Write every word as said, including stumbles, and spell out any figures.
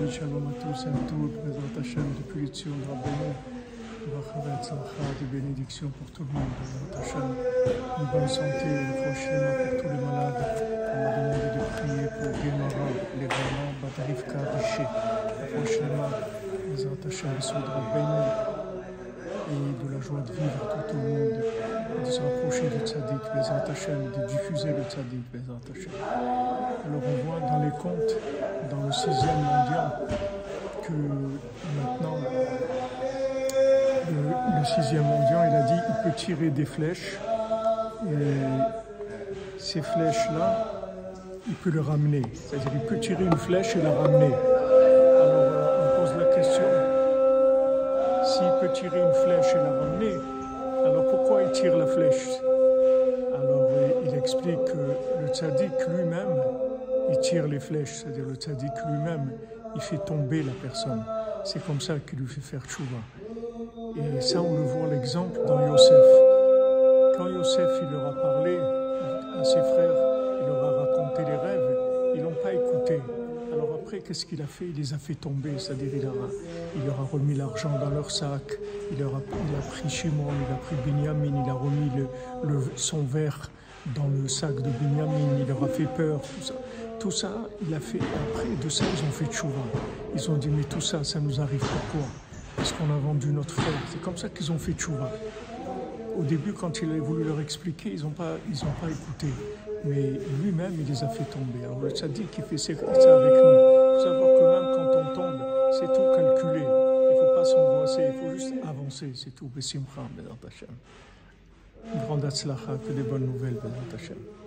Shabbat Shalom à tous et à toutes, Bezrat Hashem, depuis les Tzion de Rabbeinu, Bracha v'Hatzlacha, des bénédictions pour tout le monde, Bezrat Hashem, une bonne santé, une prochaine pour tous les malades. On m'a demandé de prier pour Gemara, les Romains, Batarivka, Riché, la prochaine, Bezrat Hashem, les Tzion de Rabbeinu, et de la joie de vivre tout au monde, de se rapprocher du Tzaddik, Bezrat Hashem, de diffuser le Tzaddik, Bezrat Hashem. Alors on voit dans les contes, dans le sixième mendiant, que maintenant, le, le sixième mendiant, il a dit il peut tirer des flèches, et ces flèches-là, il peut le ramener. C'est-à-dire il peut tirer une flèche et la ramener. Alors on pose la question, s'il peut tirer une flèche et la ramener, alors pourquoi il tire la flèche? Alors il explique que le tzaddik lui-même, il tire les flèches, c'est-à-dire le tzaddik lui-même, il fait tomber la personne. C'est comme ça qu'il lui fait faire tchouva. Et ça, on le voit l'exemple dans Yosef. Quand Yosef il leur a parlé à ses frères, il leur a raconté les rêves, ils n'ont pas écouté. Alors après, qu'est-ce qu'il a fait? Il les a fait tomber, c'est-à-dire il, il leur a remis l'argent dans leur sac, il, leur a, il a pris Shimon, il a pris Binyamin, il a remis le, le, son verre dans le sac de Binyamin, il leur a fait peur, tout ça. Tout ça, il a fait, après de ça, ils ont fait tchouva. Ils ont dit, mais tout ça, ça nous arrive pourquoi? Parce qu'on a vendu notre frère. C'est comme ça qu'ils ont fait tchouva. Au début, quand il a voulu leur expliquer, ils n'ont pas, ils ont pas écouté. Mais lui-même, il les a fait tomber. Alors le tzaddik qui fait ça avec nous. Il faut savoir que même quand on tombe, c'est tout calculé. Il ne faut pas s'angoisser, il faut juste avancer, c'est tout. Besimcha, Bezrat Hashem. Une grande hatzlacha, que des bonnes nouvelles, Bezrat Hashem.